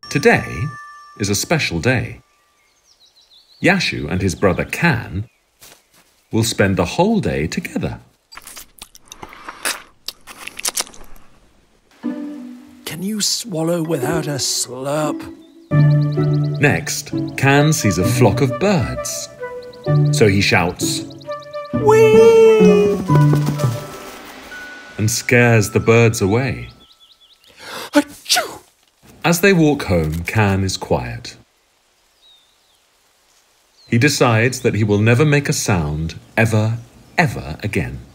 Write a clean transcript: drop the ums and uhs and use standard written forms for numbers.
Today is a special day. Yashu and his brother Kann will spend the whole day together. Can you swallow without a slurp? Next, Kann sees a flock of birds. So he shouts, Whee! and scares the birds away. Achoo! As they walk home, Kann is quiet. He decides that he will never make a sound ever again.